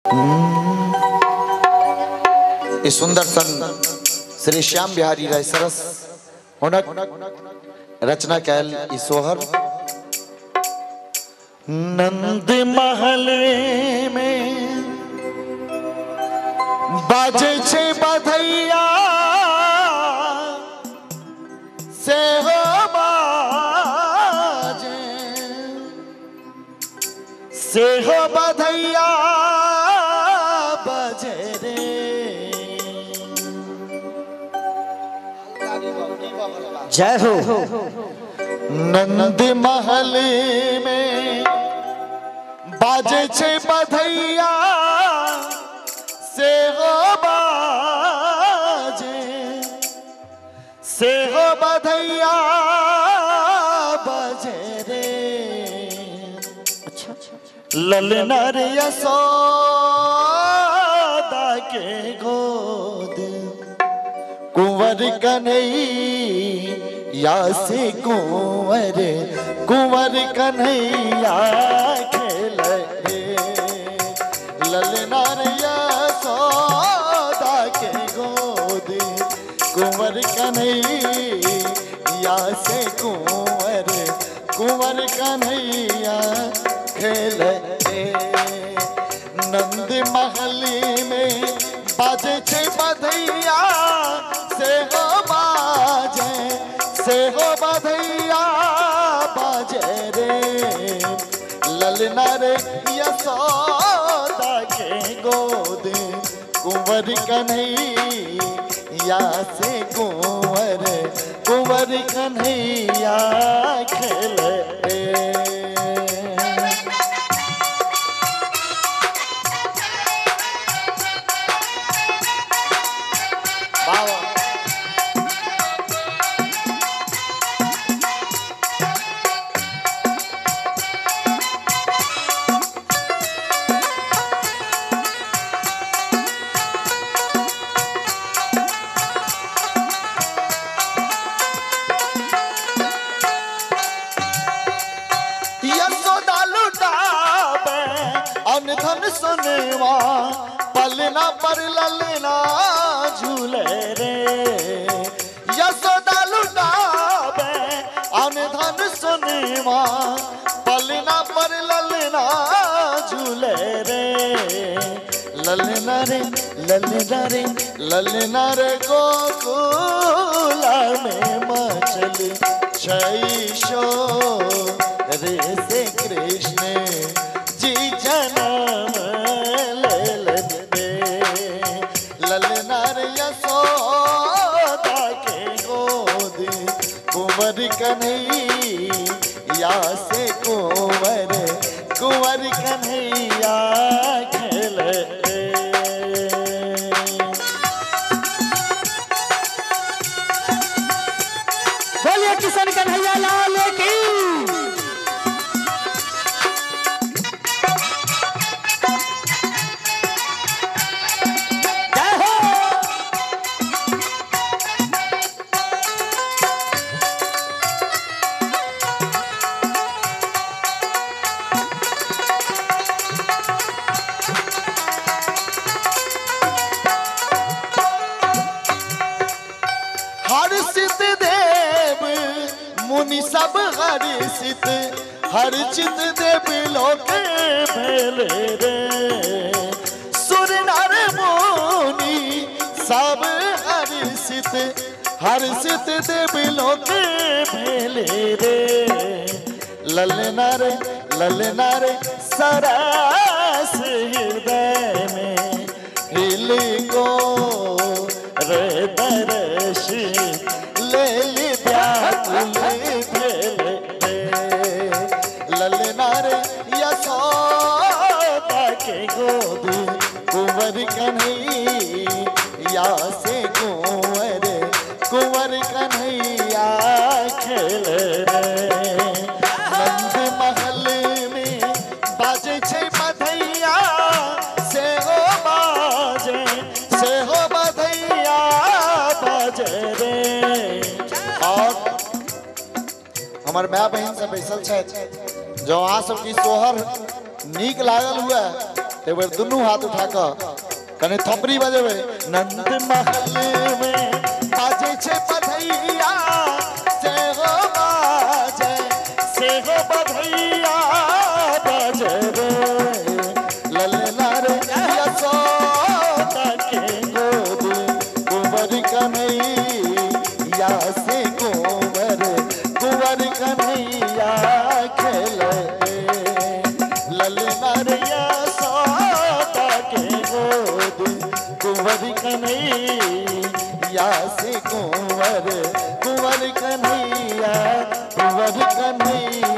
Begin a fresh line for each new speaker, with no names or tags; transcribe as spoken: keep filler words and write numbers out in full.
इस सुंदर सन श्री श्याम बिहारी राय सरस हुनक रचना कैल सोहर नंद महल में बाजे छे बधैया से हो बाजे से हो बधैया बजे रे
जय हो।
नंद महल में बाजे छे बधैया से हो बाजे से हो बधैया बजे रे ललना रे यशोदा के गोद कुंवर कन्हैया से कुंवर कुंवर कन्हैया खेले ललना रे यशोदा के गोद कुंवर कन्हैया से कुंवर कुंवर कन्हैया खेले नंद महल में बाजे छे बधैया से हो बाजे से हो बधैया बाजे रे ललना रे यशोदा के गोद कुंवर कन्हैया से कुंवर कुंवर कन्हैया खेले धन सुनवा पलना पर ललना झूले रे यशोदा लुटावे अन धन सुनवा पलना पर ललना झूले रे ललना रे ललना रे ललना रे गोकुला में मचल छईशो रे से कृष्ण जी जन्म ललना रे यशोदा के गोद कुंवर कन्हैया से कुंवर कुंवर कन्हैया खेले
बोलिए किशन कन्हैया लाल की।
हर्षित देव मुनि सब हर्षित हर्षित देव लोक भेले रे सुर नर मुनि सब हर्षित हर्षित देव लोक भेले रे ललना रे ललना रे सरस हृदय में हिल गो रे दर्श ले ली व्याकुल भेले ललना रे यशोदा के गोद कुंवर कन्हैया से कुंवर कुंवर कन्हैया खेले नंद महल में बाजे छे बधैया से हो बाजे से हो बधैया बाजे रे और हमार माय बहन से बैसल छे जो अहाँ सबकी सोहर नीक लागल हुआ एक बार दोनों हाथ उठा कर कने थपरी बजेबे। नंद महल में बाजे छे बधैया से हो बाजे से हो बधैया बाजे रे ललना रे यशोदा के गोद कुंवर कन्हैया से कुंवर कुंवर कन्हैया खेले ललना रे यशोदा के गोद कुंवर कन्हैया से कुंवर कुंवर कन्हैया कुंवर कन्हैया